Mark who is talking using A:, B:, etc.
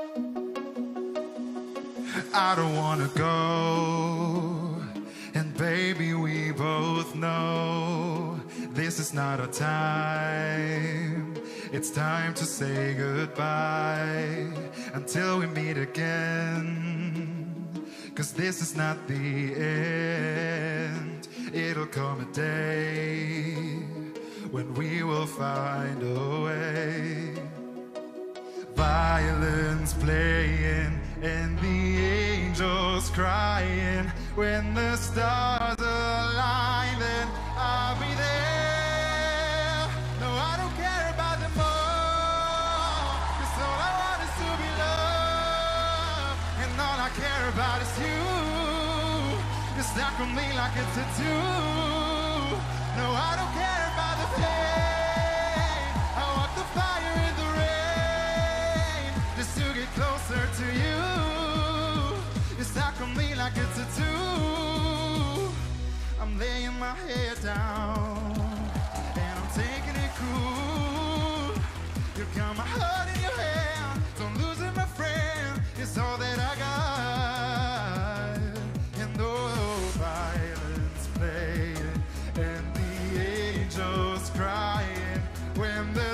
A: I don't wanna go, and baby, we both know this is not our time. It's time to say goodbye until we meet again. 'Cause this is not the end. It'll come a day when we will find a way. Violins playing and the angels crying. When the stars align, then I'll be there. No, I don't care about them all, 'cause all I want is to be loved. And all I care about is you. You're stuck on me like a tattoo. No, I don't care about the pain. I walk the fire in the rain just to get closer to you. You're stuck on me like a tattoo. I'm laying my head down and I'm taking it cool. You got my heart in your hand, don't lose it, my friend. It's all that I got. And though violence playing and the angels crying, when the